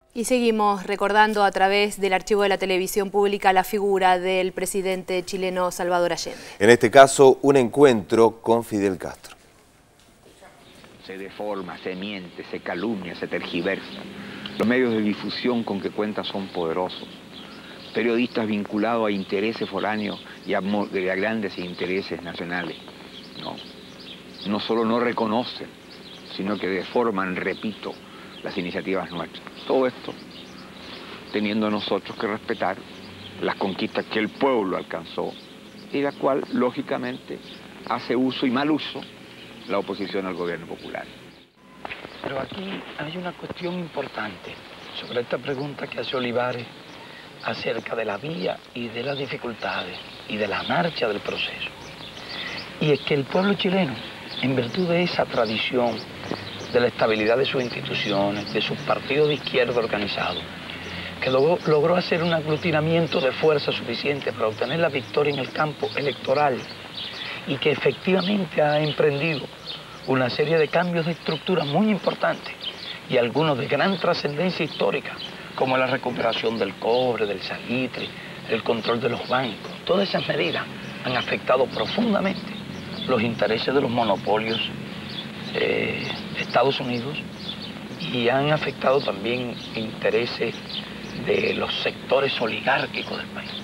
Y seguimos recordando a través del archivo de la televisión pública la figura del presidente chileno Salvador Allende. En este caso, un encuentro con Fidel Castro. Se deforma, se miente, se calumnia, se tergiversa. Los medios de difusión con que cuenta son poderosos. Periodistas vinculados a intereses foráneos y a grandes intereses nacionales. No solo no reconocen, sino que deforman, repito, las iniciativas nuestras. Todo esto teniendo nosotros que respetar las conquistas que el pueblo alcanzó y la cual, lógicamente, hace uso y mal uso la oposición al gobierno popular. Pero aquí hay una cuestión importante sobre esta pregunta que hace Olivares acerca de la vía y de las dificultades y de la marcha del proceso. Y es que el pueblo chileno, en virtud de esa tradición, de la estabilidad de sus instituciones, de sus partidos de izquierda organizados, que logró hacer un aglutinamiento de fuerza suficiente para obtener la victoria en el campo electoral y que efectivamente ha emprendido una serie de cambios de estructura muy importantes y algunos de gran trascendencia histórica, como la recuperación del cobre, del salitre, el control de los bancos. Todas esas medidas han afectado profundamente los intereses de los monopolios de Estados Unidos y han afectado también intereses de los sectores oligárquicos del país.